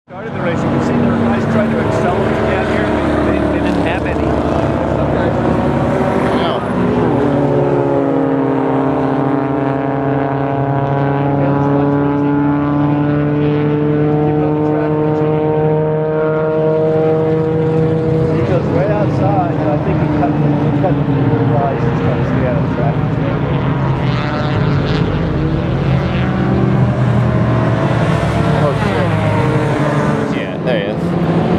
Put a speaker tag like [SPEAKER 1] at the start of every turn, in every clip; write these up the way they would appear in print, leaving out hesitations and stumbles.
[SPEAKER 1] Started the race, you can see there were guys trying to accelerate down here. They didn't have any. Some guys. He goes right outside, and I think he cut the flies and trying to stay out of the traffic. Oh shit.
[SPEAKER 2] Yeah, there he is.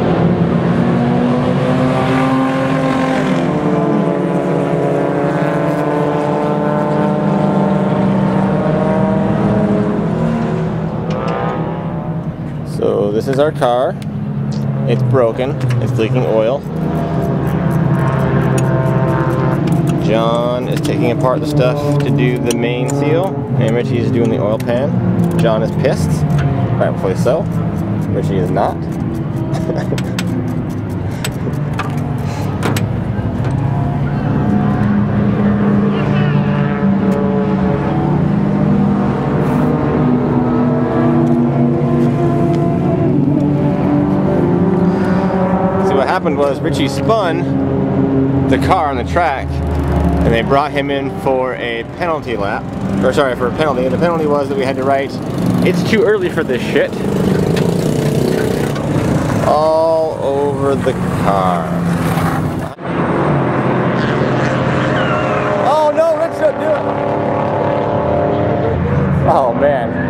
[SPEAKER 2] So this is our car. It's broken. It's leaking oil. John is taking apart the stuff to do the main seal, and Richie is doing the oil pan. John is pissed, rightfully so. Richie is not. See, what happened was Richie spun the car on the track, and they brought him in for a penalty lap, or sorry, for a penalty, and the penalty was that we had to write, "It's too early for this shit," all over the car. Oh no, Rich, don't do it! Oh man.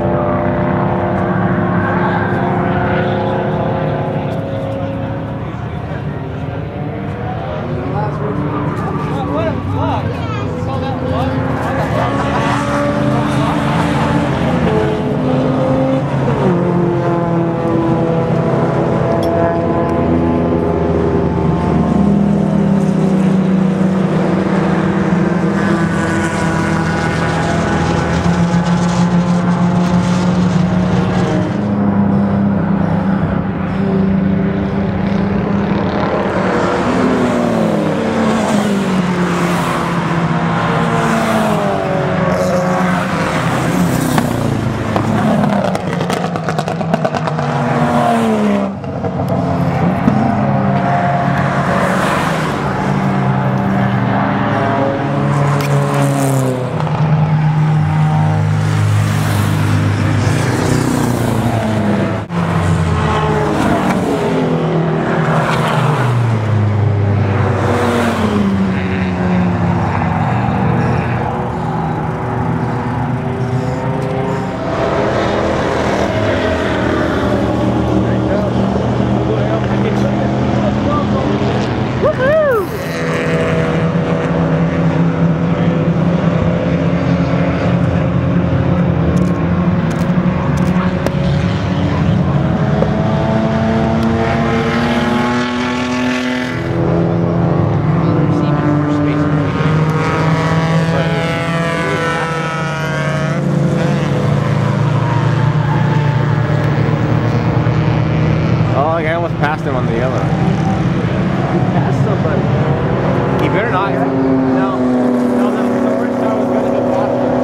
[SPEAKER 2] Passed him on the yellow.
[SPEAKER 1] You passed somebody.
[SPEAKER 2] He better not. No.
[SPEAKER 1] No, the first car was going to go faster.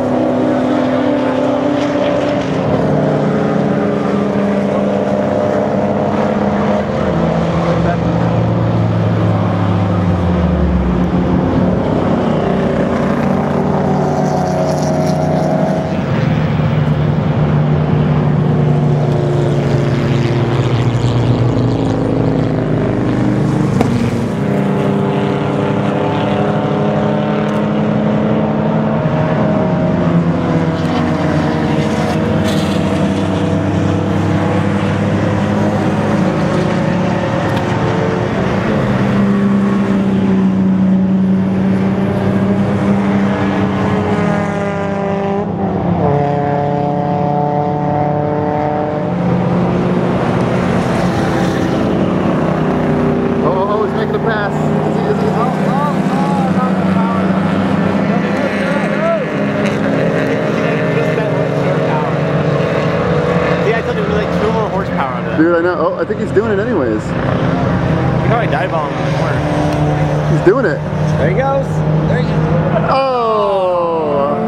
[SPEAKER 3] Dude, I know. Oh, I think he's doing it anyways.
[SPEAKER 2] You probably dive bomb in the corner.
[SPEAKER 3] He's doing it.
[SPEAKER 2] There he goes. There he goes.
[SPEAKER 3] Oh!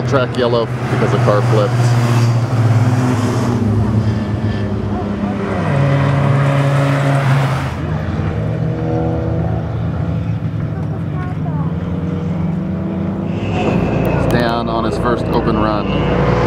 [SPEAKER 3] track yellow because the car flipped. He's down on his first open run.